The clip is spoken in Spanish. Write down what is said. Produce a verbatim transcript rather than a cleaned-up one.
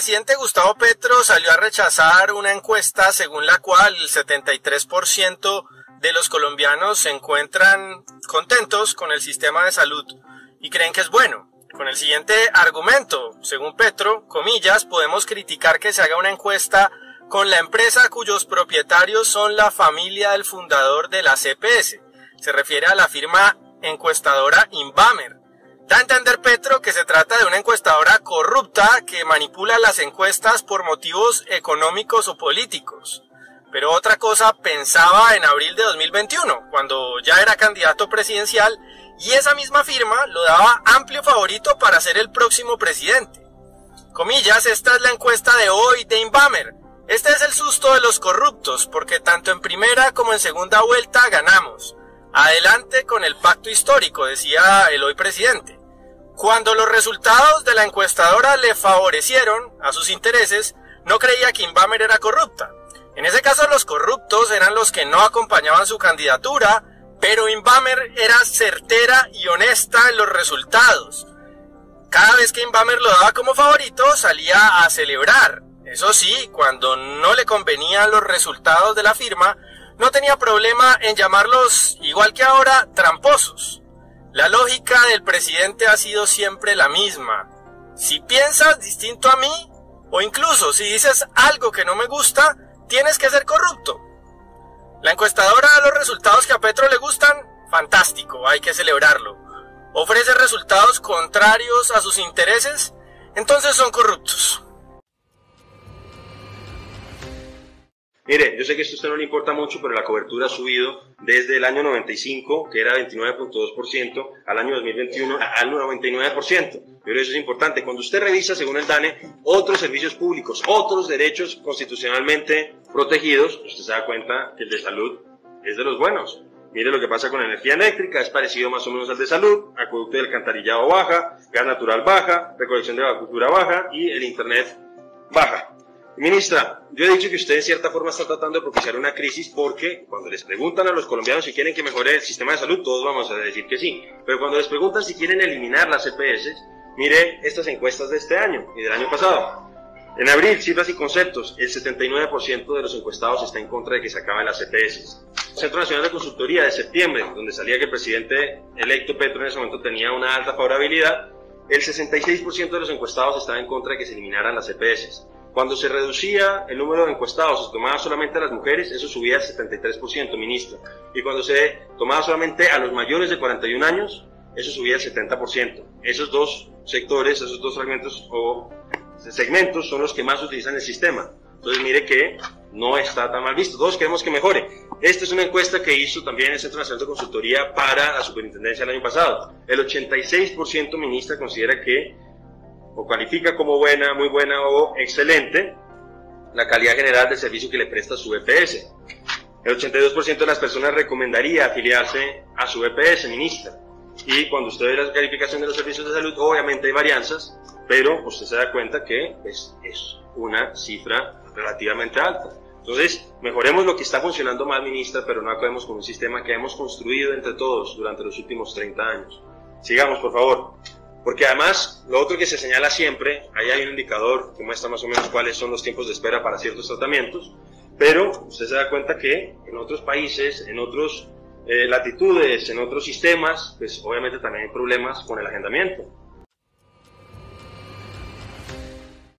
presidente Gustavo Petro salió a rechazar una encuesta según la cual el setenta y tres por ciento de los colombianos se encuentran contentos con el sistema de salud y creen que es bueno. Con el siguiente argumento, según Petro, comillas, podemos criticar que se haga una encuesta con la empresa cuyos propietarios son la familia del fundador de la C P S. Se refiere a la firma encuestadora Invamer. Da a entender Petro que se trata de una encuestadora corrupta que manipula las encuestas por motivos económicos o políticos. Pero otra cosa pensaba en abril de dos mil veintiuno, cuando ya era candidato presidencial, y esa misma firma lo daba amplio favorito para ser el próximo presidente. Comillas, esta es la encuesta de hoy de Invamer. Este es el susto de los corruptos, porque tanto en primera como en segunda vuelta ganamos. Adelante con el pacto histórico, decía el hoy presidente. Cuando los resultados de la encuestadora le favorecieron a sus intereses, no creía que Invamer era corrupta. En ese caso los corruptos eran los que no acompañaban su candidatura, pero Invamer era certera y honesta en los resultados. Cada vez que Invamer lo daba como favorito, salía a celebrar. Eso sí, cuando no le convenían los resultados de la firma, no tenía problema en llamarlos, igual que ahora, tramposos. La lógica del presidente ha sido siempre la misma. Si piensas distinto a mí, o incluso si dices algo que no me gusta, tienes que ser corrupto. La encuestadora da los resultados que a Petro le gustan, fantástico, hay que celebrarlo. Ofrece resultados contrarios a sus intereses, entonces son corruptos. Mire, yo sé que esto a usted no le importa mucho, pero la cobertura ha subido desde el año noventa y cinco, que era veintinueve punto dos por ciento, al año dos mil veintiuno al noventa y nueve por ciento. Pero eso es importante. Cuando usted revisa, según el DANE, otros servicios públicos, otros derechos constitucionalmente protegidos, usted se da cuenta que el de salud es de los buenos. Mire lo que pasa con energía eléctrica, es parecido más o menos al de salud, acueducto del alcantarillado baja, gas natural baja, recolección de acuicultura baja y el internet baja. Ministra, yo he dicho que usted en cierta forma está tratando de propiciar una crisis porque cuando les preguntan a los colombianos si quieren que mejore el sistema de salud, todos vamos a decir que sí. Pero cuando les preguntan si quieren eliminar las C P S, mire estas encuestas de este año y del año pasado. En abril, cifras y conceptos, el setenta y nueve por ciento de los encuestados está en contra de que se acaben las C P S. Centro Nacional de Consultoría de septiembre, donde salía que el presidente electo Petro en ese momento tenía una alta favorabilidad, el sesenta y seis por ciento de los encuestados estaba en contra de que se eliminaran las C P S. Cuando se reducía el número de encuestados, se tomaba solamente a las mujeres, eso subía al setenta y tres por ciento, ministra. Y cuando se tomaba solamente a los mayores de cuarenta y un años, eso subía al setenta por ciento. Esos dos sectores, esos dos fragmentos o segmentos son los que más utilizan el sistema. Entonces mire que no está tan mal visto, todos queremos que mejore. Esta es una encuesta que hizo también el Centro Nacional de Consultoría para la Superintendencia el año pasado. El ochenta y seis por ciento, ministra, considera que o califica como buena, muy buena o excelente la calidad general del servicio que le presta su E P S. El ochenta y dos por ciento de las personas recomendaría afiliarse a su E P S, ministra. Y cuando usted ve la calificación de los servicios de salud, obviamente hay varianzas, pero usted se da cuenta que pues, es una cifra relativamente alta. Entonces, mejoremos lo que está funcionando mal, ministra, pero no acabemos con un sistema que hemos construido entre todos durante los últimos treinta años. Sigamos, por favor. Porque además, lo otro que se señala siempre, ahí hay un indicador que muestra más o menos cuáles son los tiempos de espera para ciertos tratamientos, pero usted se da cuenta que en otros países, en otras eh, latitudes, en otros sistemas, pues obviamente también hay problemas con el agendamiento.